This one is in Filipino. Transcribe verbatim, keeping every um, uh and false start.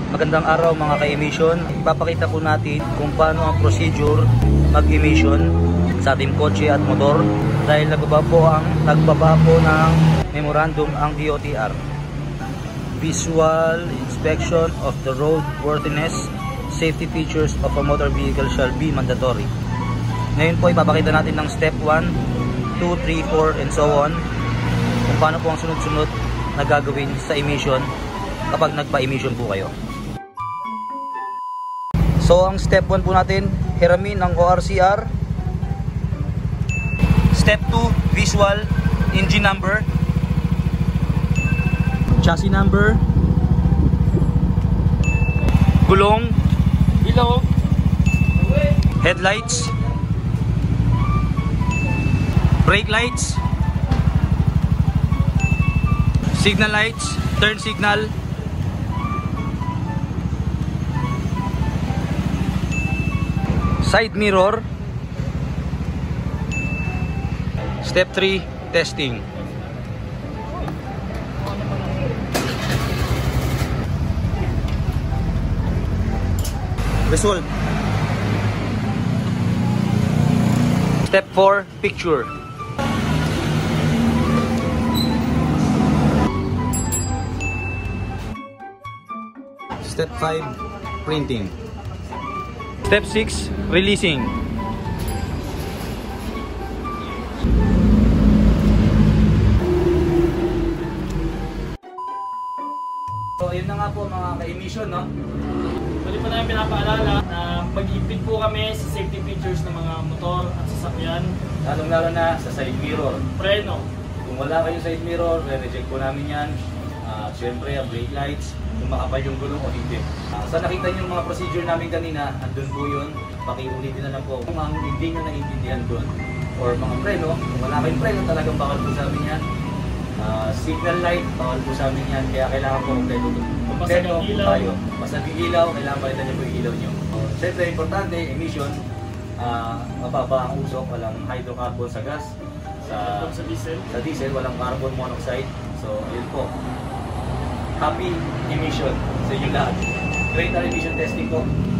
Magandang araw mga ka-emission. Ipapakita po natin kung paano ang procedure mag-emission sa ating kotse at motor dahil nagbaba po ang nagbaba po ng memorandum ang D O T R. Visual inspection of the road worthiness, safety features of a motor vehicle shall be mandatory. Ngayon po ipapakita natin ng step one, two, three, four and so on kung paano po ang sunod-sunod na gagawin sa emission kapag nagpa-emission po kayo. So ang step one po natin, hiramin ang O R C R. Step two, visual engine number, chassis number, gulong, ilog, headlights, brake lights, signal lights, turn signal, side mirror. Step three, testing. Result. Step four, picture. Step five, printing. Step six, releasing. So ayun na nga po mga ka-emission, no? Pwede po namin pinapaalala na mag-ipit po kami sa safety features ng mga motor at sasakyan. Lalong lalo na sa side mirror. Preno. Kung wala kayong side mirror, re-reject po namin yan. Uh, Siyempre, ang brake lights, kung makapal yung gulong o hindi. Uh, sa nakita nyo yung mga procedure namin kanina, andun po yun. Pakiulitin na lang po. Kung ang hindi nyo naiintindihan doon, or mga preno, kung wala kayong preno, talagang bawal po sa amin yan. Uh, signal light, bawal po sa amin yan. Kaya kailangan po kompleto kompleto po tayo. Basta ilaw, kailangan palitan nyo po yung ilaw nyo. So, siyempre, importante, emission, uh, mababa ang usok, walang hydrocarbon sa gas. Sa, sa diesel. Sa diesel, walang carbon monoxide. So, yun po. Happy emission sa inyo lahat. Great emission testing po.